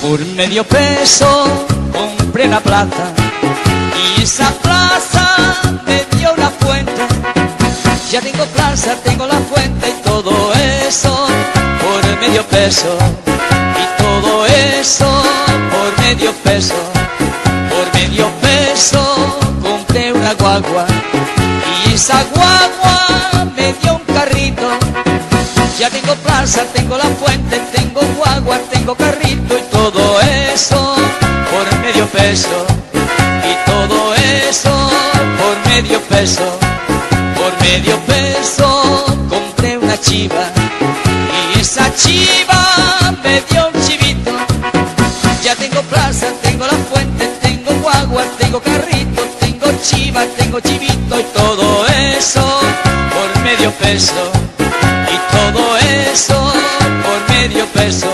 Por medio peso compré una plaza y esa plaza me dio una fuente. Ya tengo plaza, tengo la fuente y todo eso por medio peso. Y todo eso por medio peso. Por medio peso compré una guagua y esa guagua me dio un carrito. Ya tengo plaza, tengo la fuente, tengo guagua, tengo carrito y todo eso por medio peso. Y todo eso por medio peso. Por medio peso compré una chiva y esa chiva me dio un chivito. Ya tengo plaza, tengo la fuente, tengo guagua, tengo carrito, tengo chiva, tengo chivito y todo eso por medio peso. Y todo eso por medio peso.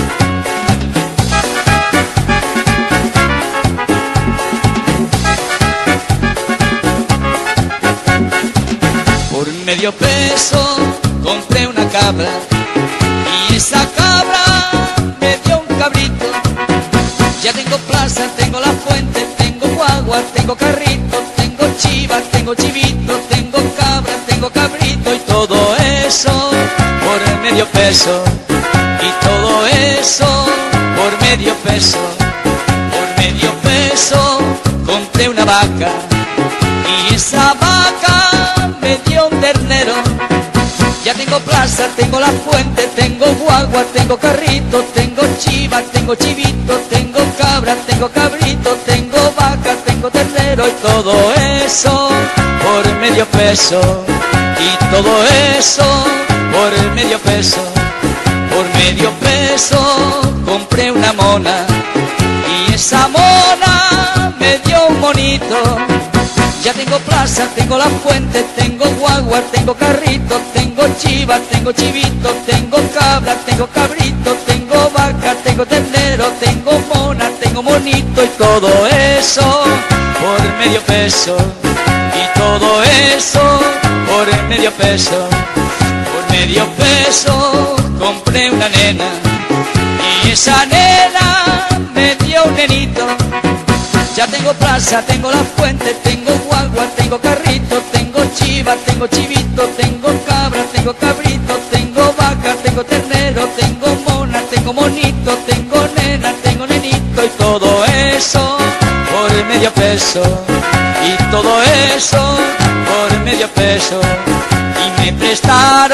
Por medio peso compré una cabra y esa cabra me dio un cabrito. Ya tengo plaza, tengo la fuente, tengo guagua, tengo carrito, tengo chiva, tengo chivito, tengo cabra, tengo cabrito y todo eso por medio peso. Y todo eso por medio peso. Por medio peso compré una vaca y esa vaca me dio un ternero. Ya tengo plaza, tengo la fuente, tengo guagua, tengo carrito, tengo chiva, tengo chivito, tengo cabra, tengo cabrito, tengo vaca, tengo ternero y todo eso por medio peso. Y todo eso por medio peso. Por medio peso compré una mona y esa mona me dio un monito. Ya tengo plaza, tengo la fuente, tengo guagua, tengo carrito, tengo chiva, tengo chivito, tengo cabra, tengo cabrito, tengo vaca, tengo ternero, tengo mona, tengo monito y todo eso por medio peso. Y todo eso por medio peso. Por medio peso compré una nena y esa nena me dio un nenito. Ya tengo plaza, tengo la fuente, tengo guagua, tengo carrito, tengo chiva, tengo chivito, tengo cabra, tengo cabrito, tengo vaca, tengo ternero, tengo mona, tengo monito, tengo nena, tengo nenito y todo eso por medio peso. Y todo eso por medio peso. Y me prestaron